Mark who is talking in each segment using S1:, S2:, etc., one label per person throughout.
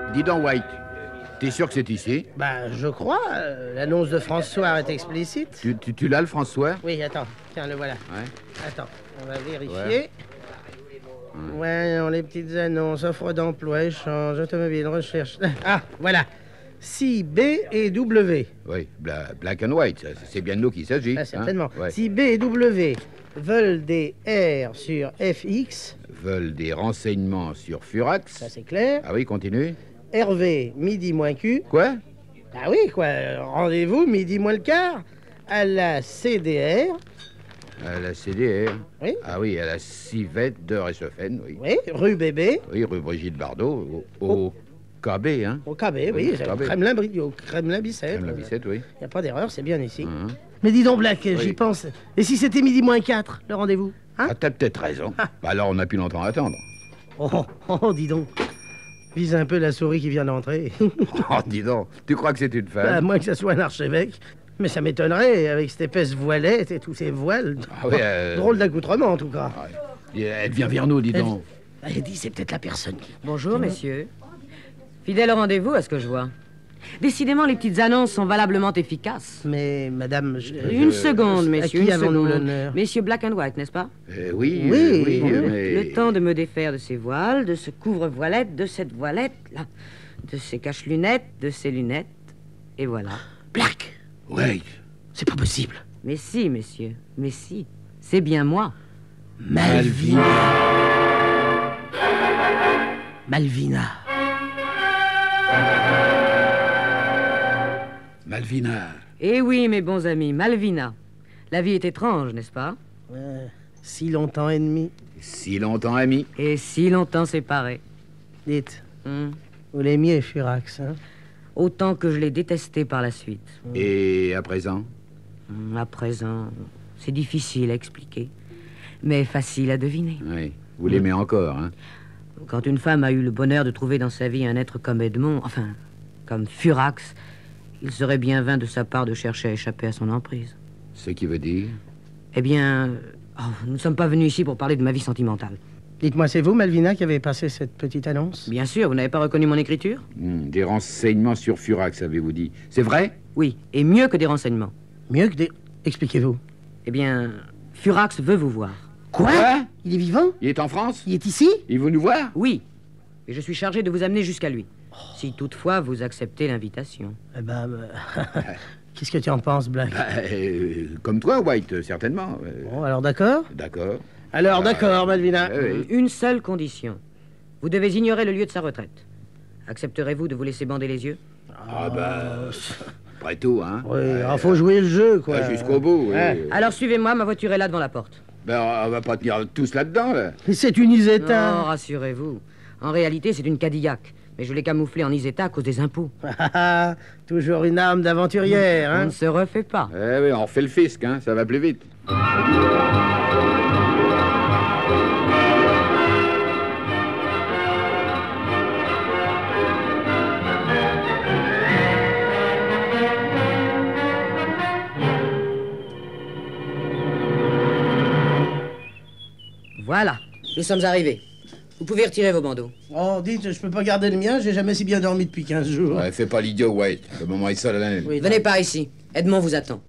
S1: Dis donc, White, t'es sûr que c'est ici?
S2: Bah, je crois. L'annonce de François est explicite.
S1: Tu l'as, le François?
S2: Oui, attends. Tiens, le voilà.
S1: Ouais.
S2: Attends, on va vérifier. Ouais, les petites annonces, offre d'emploi, échange, automobile, recherche. Ah, voilà. Si B et W.
S1: Oui, black and white, c'est bien de nous qu'il s'agit.
S2: Ah, certainement.
S1: Hein? Ouais.
S2: Si B et W veulent des R sur FX.
S1: Veulent des renseignements sur Furax.
S2: Ça, c'est clair.
S1: Ah oui, continue.
S2: RV, midi moins Q.
S1: Quoi?
S2: Ah oui, quoi. Rendez-vous, midi moins le quart, à la CDR.
S1: À la CDR.
S2: Oui.
S1: Ah oui, à la civette de Réchauffen, oui.
S2: Oui, rue Bébé.
S1: Oui, rue Brigitte Bardot, au KB, hein.
S2: Au KB, oui,
S1: au KB.
S2: Au Kremlin Bicêtre.
S1: Kremlin Bicêtre, oui.
S2: Il n'y a pas d'erreur, c'est bien ici.
S1: Mhm.
S2: Mais dis donc, Black, j'y
S1: Oui.
S2: pense. Et si c'était midi moins 4, le rendez-vous? Hein?
S1: Ah, t'as peut-être raison. Bah alors, on n'a plus longtemps à attendre.
S2: Dis donc. Vise un peu la souris qui vient d'entrer.
S1: Oh, dis donc, tu crois que c'est une femme?
S2: À moins que ça soit un archevêque. Mais ça m'étonnerait, avec cette épaisse voilette et tous ces voiles.
S1: Ah oui,
S2: Drôle d'accoutrement, en tout cas.
S1: Elle vient vers nous, dis donc.
S2: Elle dit, c'est peut-être la personne qui...
S3: Bonjour, messieurs. Fidèle au rendez-vous, à ce que je vois. Décidément, les petites annonces sont valablement efficaces.
S2: Mais, madame...
S3: Une seconde, messieurs,
S2: à qui
S3: une
S2: avons-nous
S3: seconde.
S2: l'honneur?
S3: Messieurs Black and White, n'est-ce pas?
S1: Oui,
S2: Oui,
S1: mais...
S3: Le temps de me défaire de ces voiles, de ce couvre-voilette, de cette voilette-là, de ces cache-lunettes, de ces lunettes, et voilà.
S2: Black,
S1: Ouais.
S2: c'est pas possible.
S3: Mais si, messieurs, mais si, c'est bien moi.
S2: Malvina. Malvina.
S1: Malvina.
S3: Eh oui, mes bons amis, Malvina. La vie est étrange, n'est-ce pas?
S2: Si longtemps ennemi.
S1: Si longtemps ami.
S3: Et si longtemps séparés.
S2: Dites,
S3: Hmm.
S2: vous l'aimiez, Furax, hein?
S3: Autant que je l'ai détesté par la suite.
S1: Et à présent?
S3: À présent, c'est difficile à expliquer, mais facile à deviner.
S1: Oui. Vous l'aimez encore, hein?
S3: Quand une femme a eu le bonheur de trouver dans sa vie un être comme Edmond, enfin, comme Furax, il serait bien vain de sa part de chercher à échapper à son emprise.
S1: Ce qui veut dire?
S3: Eh bien, nous ne sommes pas venus ici pour parler de ma vie sentimentale.
S2: Dites-moi, c'est vous, Malvina, qui avez passé cette petite annonce?
S3: Bien sûr, vous n'avez pas reconnu mon écriture?
S1: Des renseignements sur Furax, avez-vous dit. C'est vrai?
S3: Oui, et mieux que des renseignements.
S2: Mieux que des... Expliquez-vous.
S3: Eh bien, Furax veut vous voir.
S2: Quoi? Il est vivant?
S1: Il est en France?
S2: Il est ici?
S1: Il veut nous voir?
S3: Oui, et je suis chargé de vous amener jusqu'à lui. Si toutefois vous acceptez l'invitation.
S2: Eh ben... Qu'est-ce que tu en penses, Black?
S1: Comme toi, White, certainement.
S2: Bon, alors d'accord?
S1: D'accord.
S2: Alors d'accord, Malvina.
S1: Oui.
S3: Une seule condition. Vous devez ignorer le lieu de sa retraite. Accepterez-vous de vous laisser bander les yeux?
S1: Ah ben... Après tout, hein?
S2: Oui, il faut jouer le jeu, quoi.
S1: Jusqu'au bout, oui.
S2: Ouais.
S3: Alors suivez-moi, ma voiture est là devant la porte.
S1: Ben, on va pas tenir tous là-dedans, là.
S2: Mais c'est une
S3: Non,
S2: Isetta.
S3: rassurez-vous. En réalité, c'est une Cadillac. Mais je l'ai camouflée en Isetta à cause des impôts.
S2: Toujours une âme d'aventurière,
S3: On
S2: hein?
S3: ne se refait pas.
S1: Eh oui, on refait le fisc, hein? Ça va plus vite.
S3: Voilà, nous sommes arrivés. Vous pouvez retirer vos bandeaux.
S2: Oh, dites, je peux pas garder le mien, j'ai jamais si bien dormi depuis 15 jours.
S1: Ouais, fais pas l'idiot, White. Le moment est solennel.
S2: Oui,
S3: Venez par ici. Edmond vous attend.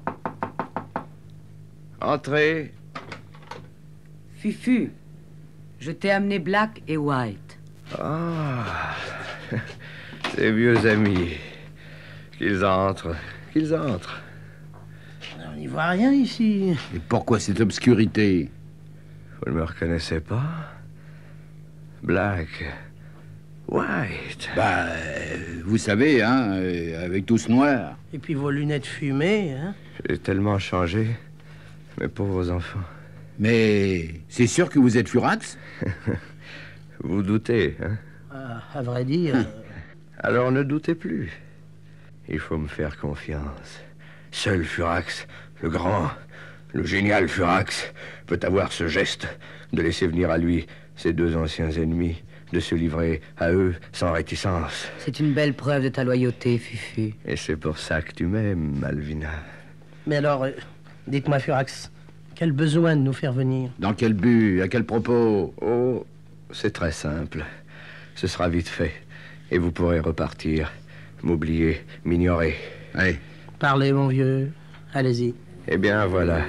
S4: Entrez.
S3: Fufu, je t'ai amené Black et White.
S4: Ah, ces vieux amis. Qu'ils entrent, qu'ils entrent.
S2: On n'y voit rien ici.
S1: Et pourquoi cette obscurité?
S4: Vous ne me reconnaissez pas? Black, White.
S1: Bah, vous savez, hein, avec tout ce noir.
S2: Et puis vos lunettes fumées, hein?
S4: J'ai tellement changé, mes pauvres enfants.
S1: Mais c'est sûr que vous êtes Furax?
S4: Vous doutez, hein?
S2: Ah, à vrai dire...
S4: Alors ne doutez plus. Il faut me faire confiance. Seul Furax, le grand, le génial Furax, peut avoir ce geste de laisser venir à lui ses deux anciens ennemis, de se livrer à eux sans réticence.
S3: C'est une belle preuve de ta loyauté, Fufu.
S4: Et c'est pour ça que tu m'aimes, Malvina.
S2: Mais alors, dites-moi, Furax, quel besoin de nous faire venir?
S1: Dans quel but? À quel propos?
S4: Oh, c'est très simple. Ce sera vite fait. Et vous pourrez repartir, m'oublier, m'ignorer.
S1: Allez.
S2: Parlez, mon vieux. Allez-y.
S4: Eh bien, voilà.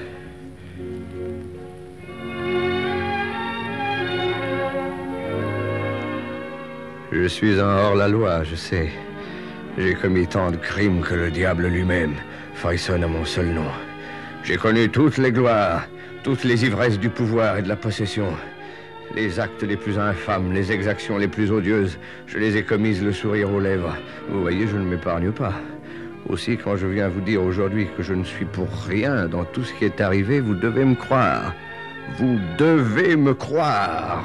S4: Je suis un hors-la-loi, je sais. J'ai commis tant de crimes que le diable lui-même frissonne à mon seul nom. J'ai connu toutes les gloires, toutes les ivresses du pouvoir et de la possession. Les actes les plus infâmes, les exactions les plus odieuses, je les ai commises le sourire aux lèvres. Vous voyez, je ne m'épargne pas. Aussi, quand je viens vous dire aujourd'hui que je ne suis pour rien dans tout ce qui est arrivé, vous devez me croire. Vous devez me croire.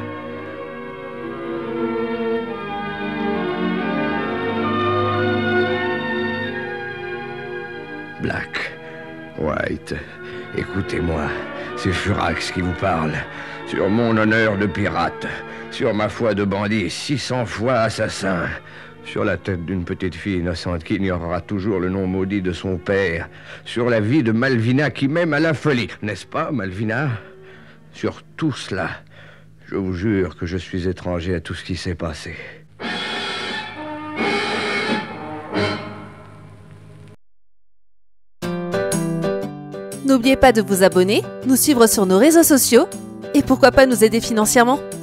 S4: Black, White, écoutez-moi, c'est Furax qui vous parle. Sur mon honneur de pirate, sur ma foi de bandit 600 fois assassin, sur la tête d'une petite fille innocente qui ignorera toujours le nom maudit de son père, sur la vie de Malvina qui m'aime à la folie, n'est-ce pas, Malvina? Sur tout cela, je vous jure que je suis étranger à tout ce qui s'est passé.
S5: N'oubliez pas de vous abonner, nous suivre sur nos réseaux sociaux et pourquoi pas nous aider financièrement.